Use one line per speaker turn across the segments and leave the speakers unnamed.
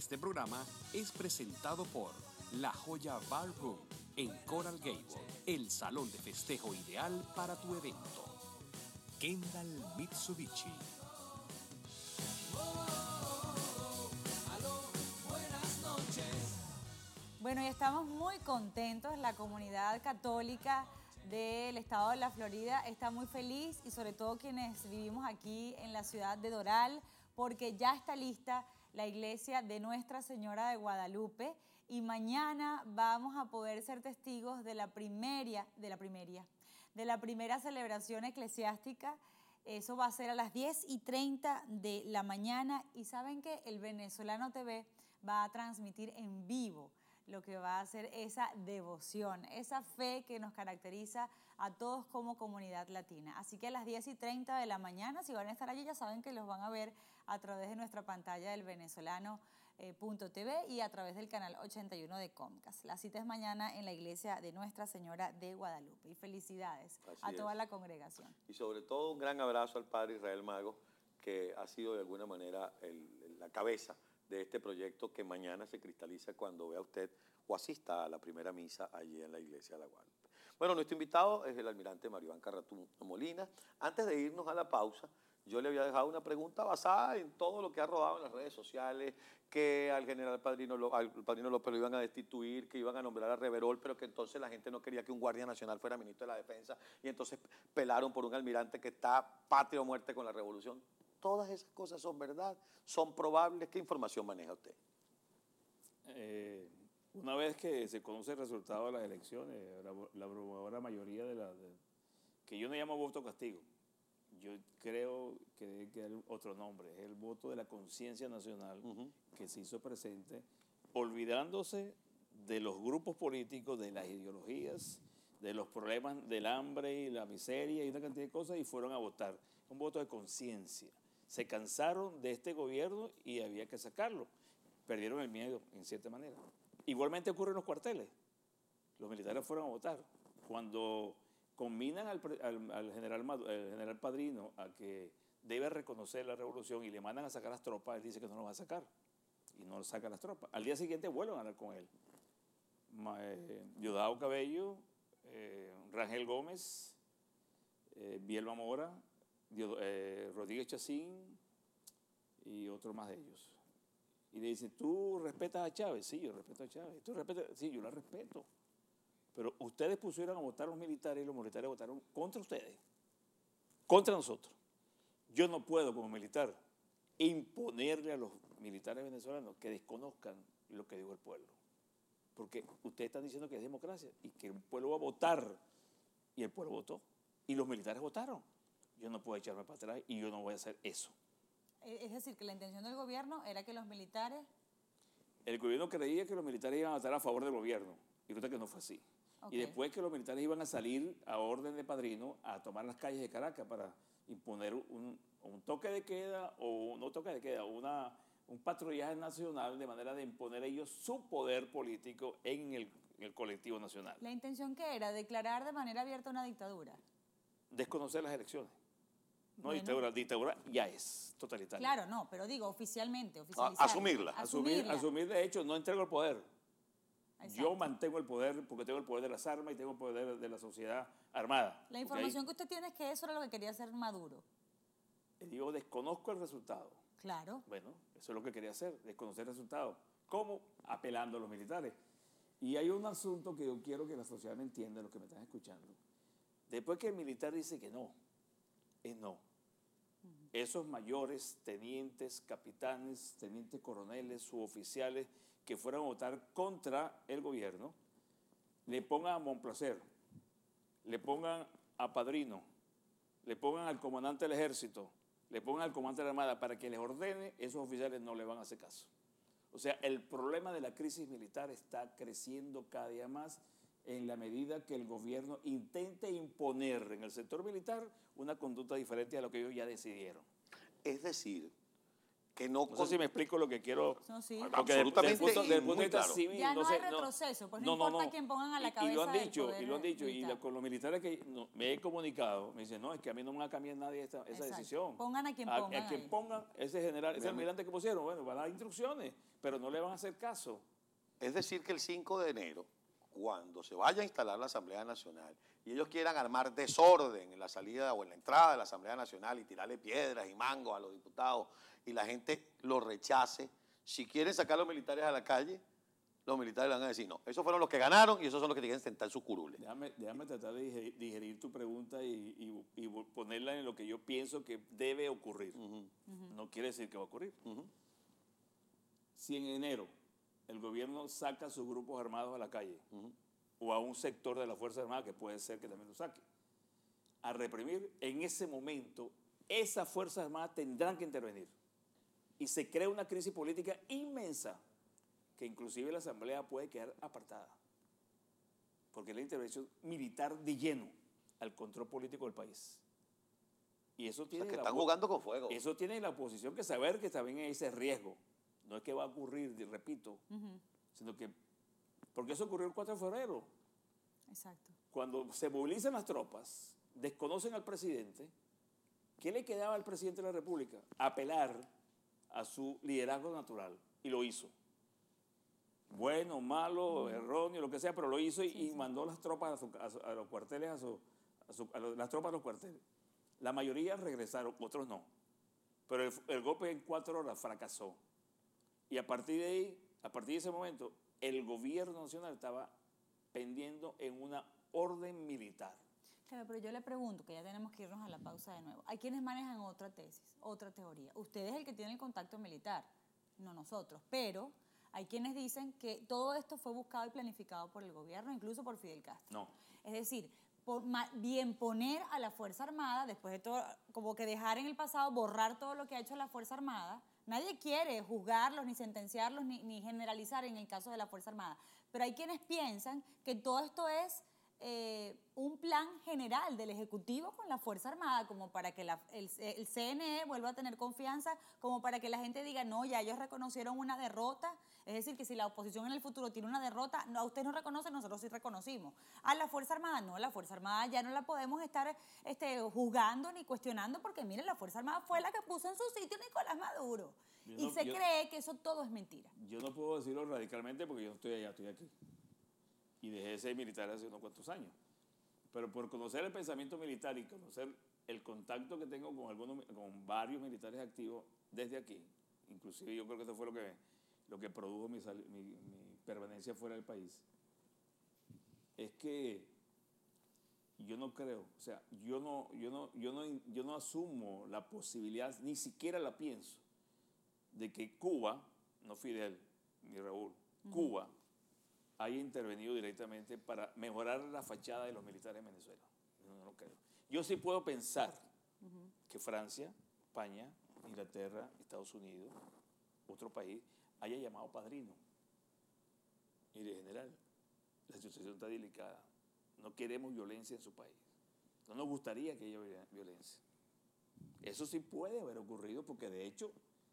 Este programa es presentado por La Joya Bar Room en Coral Gable, el salón de festejo ideal para tu evento. Kendall Mitsubishi.
Bueno, y estamos muy contentos. La comunidad católica del estado de la Florida está muy feliz, y sobre todo quienes vivimos aquí en la ciudad de Doral, porque ya está lista la iglesia de Nuestra Señora de Guadalupe, y mañana vamos a poder ser testigos de la primera celebración eclesiástica. Eso va a ser a las 10:30 de la mañana, y saben que el Venezolano TV va a transmitir en vivo lo que va a hacer esa devoción, esa fe que nos caracteriza a todos como comunidad latina. Así que a las 10:30 de la mañana, si van a estar allí, ya saben que los van a ver a través de nuestra pantalla del venezolano.tv y a través del canal 81 de Comcast. La cita es mañana en la iglesia de Nuestra Señora de Guadalupe. Y felicidades a toda la congregación.
Y sobre todo un gran abrazo al padre Israel Mago, que ha sido de alguna manera la cabeza de este proyecto, que mañana se cristaliza cuando vea usted o asista a la primera misa allí en la iglesia de la Guadalupe. Bueno, nuestro invitado es el almirante Mario Iván Carratú Molina. Antes de irnos a la pausa, yo le había dejado una pregunta basada en todo lo que ha rodado en las redes sociales, que al padrino López lo iban a destituir, que iban a nombrar a Reverol, pero que entonces la gente no quería que un guardia nacional fuera ministro de la Defensa, y entonces pelaron por un almirante que está patria o muerte con la revolución. Todas esas cosas son verdad, son probables. ¿Qué información maneja usted?
Una vez que se conoce el resultado de las elecciones, la abrumadora mayoría que yo no llamo voto castigo, yo creo que debe quedar otro nombre, es el voto de la conciencia nacional, que se hizo presente, olvidándose de los grupos políticos, de las ideologías, de los problemas del hambre y la miseria y una cantidad de cosas, y fueron a votar. Un voto de conciencia. Se cansaron de este gobierno y había que sacarlo. Perdieron el miedo, en cierta manera. Igualmente ocurre en los cuarteles. Los militares fueron a votar. Cuando combinan al general Padrino a que debe reconocer la revolución y le mandan a sacar las tropas, él dice que no los va a sacar. Y no saca las tropas. Al día siguiente vuelven a hablar con él. Diosdado Cabello, Rangel Gómez, Bielba Mora, Rodríguez Chacín y otro más de ellos. Y le dicen, ¿tú respetas a Chávez? Sí, yo respeto a Chávez. ¿Tú respetas? Sí, yo la respeto. Pero ustedes pusieron a votar a los militares y los militares votaron contra ustedes, contra nosotros. Yo no puedo, como militar, imponerle a los militares venezolanos que desconozcan lo que dijo el pueblo. Porque ustedes están diciendo que es democracia y que el pueblo va a votar. Y el pueblo votó. Y los militares votaron. Yo no puedo echarme para atrás y yo no voy a hacer eso.
Es decir, que la intención del gobierno era que los militares...
El gobierno creía que los militares iban a estar a favor del gobierno, y resulta que no fue así. Okay. Y después que los militares iban a salir a orden de Padrino a tomar las calles de Caracas para imponer un toque de queda, o no toque de queda, un patrullaje nacional, de manera de imponer ellos su poder político en el colectivo nacional.
¿La intención qué era? ¿Declarar de manera abierta una dictadura?
Desconocer las elecciones. No,
bueno.
dictadura ya es totalitaria.
Claro, no, pero digo oficialmente,
asumirla.
Asumir, de hecho, no entrego el poder. Exacto. Yo mantengo el poder porque tengo el poder de las armas y tengo el poder de la sociedad armada.
La información que usted tiene es que eso era lo que quería hacer Maduro.
Yo desconozco el resultado.
Claro.
Bueno, eso es lo que quería hacer, desconocer el resultado. ¿Cómo? Apelando a los militares. Y hay un asunto que yo quiero que la sociedad me entienda, los que me están escuchando. Después que el militar dice que no, es no. Esos mayores, tenientes, capitanes, tenientes coroneles, suboficiales que fueron a votar contra el gobierno, le pongan a Monplacer, le pongan a Padrino, le pongan al comandante del ejército, le pongan al comandante de la armada para que les ordene, esos oficiales no le van a hacer caso. O sea, el problema de la crisis militar está creciendo cada día más en la medida que el gobierno intente imponer en el sector militar una conducta diferente a lo que ellos ya decidieron.
Es decir, que no...
No sé si me explico lo que quiero.
No, sí.
Porque
Absolutamente,
desde el
y
punto
muy
de vista
claro.
civil,
Ya no
sé,
hay retroceso, pues no importa quién pongan a la
Y lo
cabeza
han
del
dicho,
poder
y lo han dicho,
militar.
con los militares que me he comunicado, me dicen, no, es que a mí no me va a cambiar nadie esa
Exacto.
decisión.
Pongan a quien pongan
A quien
ahí.
pongan, ese general, ese almirante que pusieron, bueno, van a dar instrucciones, pero no le van a hacer caso.
Es decir, que el 5 de enero, cuando se vaya a instalar la Asamblea Nacional y ellos quieran armar desorden en la salida o en la entrada de la Asamblea Nacional y tirarle piedras y mangos a los diputados y la gente lo rechace, si quieren sacar a los militares a la calle, los militares le van a decir no. Esos fueron los que ganaron y esos son los que tienen que sentar su curule.
Déjame tratar de digerir tu pregunta y ponerla en lo que yo pienso que debe ocurrir. No quiere decir que va a ocurrir. Si en enero el gobierno saca a sus grupos armados a la calle, o a un sector de la Fuerza Armada, que puede ser que también lo saque, a reprimir, en ese momento esas Fuerzas Armadas tendrán que intervenir. Y se crea una crisis política inmensa, que inclusive la Asamblea puede quedar apartada, porque es la intervención militar de lleno al control político del país. Y eso tiene,
O sea, que están jugando con fuego.
Eso tiene la oposición que saber que también hay ese riesgo. No es que va a ocurrir, repito, sino que, porque eso ocurrió el 4 de febrero.
Exacto.
Cuando se movilizan las tropas, desconocen al presidente, ¿qué le quedaba al presidente de la República? Apelar a su liderazgo natural, y lo hizo. Bueno, malo, erróneo, lo que sea, pero lo hizo y mandó las tropas a los cuarteles, las tropas a los cuarteles. La mayoría regresaron, otros no. Pero el golpe en 4 horas fracasó. Y a partir de ahí, a partir de ese momento, el gobierno nacional estaba pendiendo en una orden militar.
Claro, pero yo le pregunto, que ya tenemos que irnos a la pausa de nuevo. Hay quienes manejan otra tesis, otra teoría. Usted es el que tiene el contacto militar, no nosotros. Pero hay quienes dicen que todo esto fue buscado y planificado por el gobierno, incluso por Fidel Castro.
No.
Es decir, bien poner a la Fuerza Armada, después de todo, como que dejar en el pasado, borrar todo lo que ha hecho la Fuerza Armada. Nadie quiere juzgarlos, ni sentenciarlos, ni generalizar en el caso de la Fuerza Armada. Pero hay quienes piensan que todo esto es un plan general del Ejecutivo con la Fuerza Armada, como para que el CNE vuelva a tener confianza, como para que la gente diga, no, ya ellos reconocieron una derrota. Es decir, que si la oposición en el futuro tiene una derrota, no, usted no reconoce, nosotros sí reconocimos. A la Fuerza Armada, no, la Fuerza Armada ya no la podemos estar juzgando ni cuestionando, porque miren, la Fuerza Armada fue la que puso en su sitio Nicolás Maduro. Cree que eso todo es mentira.
Yo no puedo decirlo radicalmente porque yo no estoy allá, estoy aquí. Y dejé de ser militar hace unos cuantos años. Pero por conocer el pensamiento militar y conocer el contacto que tengo con varios militares activos desde aquí, inclusive yo creo que eso fue lo que produjo mi permanencia fuera del país, es que yo no creo, o sea, yo no asumo la posibilidad, ni siquiera la pienso, de que Cuba, no Fidel ni Raúl, Cuba haya intervenido directamente para mejorar la fachada de los militares en Venezuela. No lo creo. Yo sí puedo pensar que Francia, España, Inglaterra, Estados Unidos, otro país, haya llamado padrino. Mire, general, la situación está delicada. No queremos violencia en su país. No nos gustaría que haya violencia. Eso sí puede haber ocurrido porque de hecho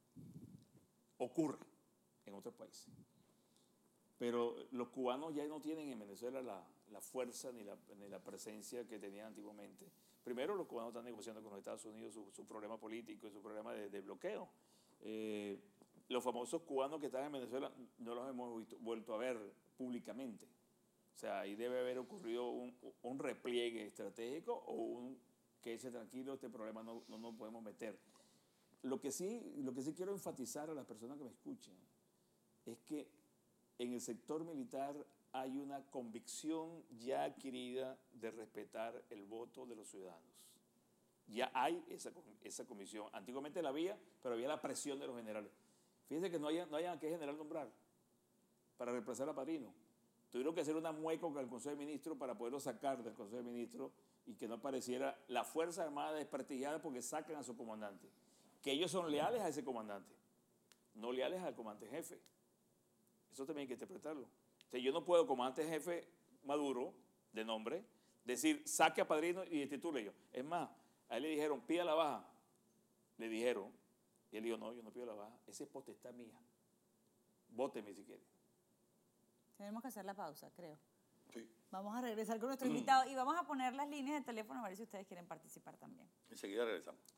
ocurre en otros países. Pero los cubanos ya no tienen en Venezuela la fuerza ni la presencia que tenían antiguamente. Primero, los cubanos están negociando con los Estados Unidos su problema político y su problema de bloqueo. Los famosos cubanos que están en Venezuela no los hemos vuelto a ver públicamente. O sea, ahí debe haber ocurrido un repliegue estratégico o quédese tranquilo, este problema no nos podemos meter. Lo que sí quiero enfatizar a las personas que me escuchan es que en el sector militar hay una convicción ya adquirida de respetar el voto de los ciudadanos. Ya hay esa comisión. Antiguamente la había, pero había la presión de los generales. Fíjense que no hayan a qué general nombrar para reemplazar a Padrino. Tuvieron que hacer una mueca con el Consejo de Ministros para poderlo sacar del Consejo de Ministros y que no apareciera la Fuerza Armada desprestigiada porque sacan a su comandante. Que ellos son leales a ese comandante, no leales al comandante jefe. Eso también hay que interpretarlo. O sea, yo no puedo, comandante jefe Maduro, de nombre, decir, saque a Padrino y destitule yo. Es más, a él le dijeron, pida la baja. Le dijeron, Y él dijo, no, yo no pido la baja, esa es potestad mía. Vóteme si quiere.
Tenemos que hacer la pausa, creo.
Sí.
Vamos a regresar con nuestro invitado y vamos a poner las líneas de teléfono a ver si ustedes quieren participar también.
Enseguida regresamos.